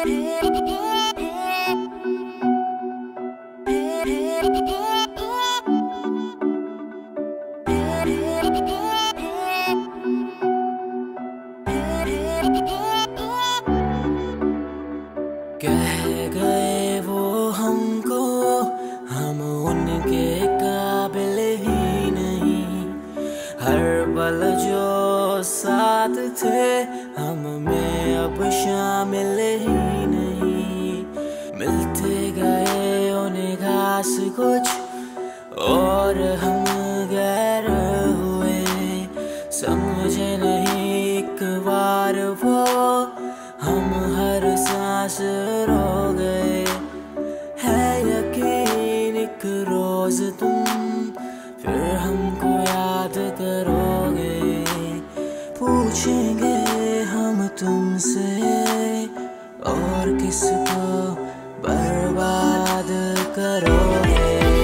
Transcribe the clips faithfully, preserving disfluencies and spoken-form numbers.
कह गए वो हमको हम उनके काबिल ही नहीं, हर पल जो साथ थे हम में अब शामिल ही नहीं। मिलते गए उन्हें घास कुछ और हम गैर हुए, समझे नहीं एक बार वो हम हर सांस रो गए। है यकीन एक रोज तुम फिर हमको याद करोगे, पूछेंगे हम तुमसे और किसको बर्बाद करोगे।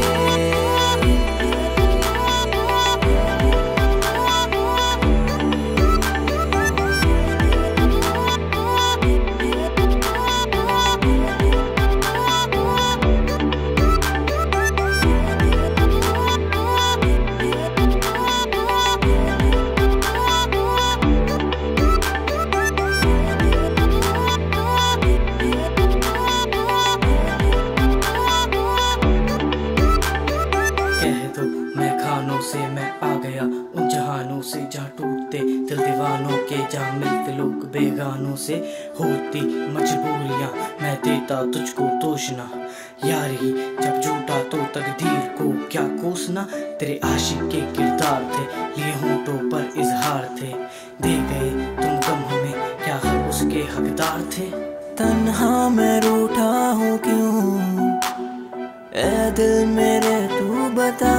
से जहाँ टूटते दिल दीवानों के, जहाँ मिलते लोग बेगानों से। होती मजबूरियाँ मैं देता तुझको तोशना, यारी जब झूठा तो तकदीर को क्या कोसना। तेरे आशिक के किरदार थे, ये होंठों पर इजहार थे, दे गए तुम गम हमें, क्या हर उसके हकदार थे। तन्हा मैं रूठा हूँ क्यों ए दिल मेरे, तू बता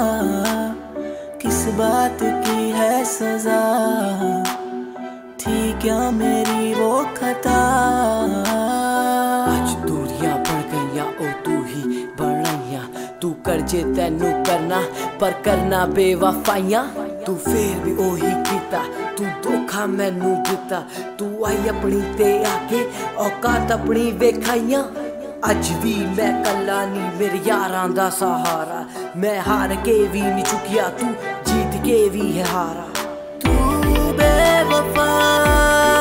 किस बात की है सजा, थी क्या मेरी वो खता। आज दूरियां बढ़ गईयां ओ तू ही बढ़ाइयां, तू कर जे तैनू करना पर करना बेवफाइयां। तू फिर भी ओही कीता, तू धोखा मैनू दिता, तू आई अपनी ते आके औकात अपनी वेखाइयां। अज भी मैं कला नी मेरे यारां दा सहारा, मैं हार के भी नहीं चुकिया, तू जीत के भी है हारा। तू बेवफा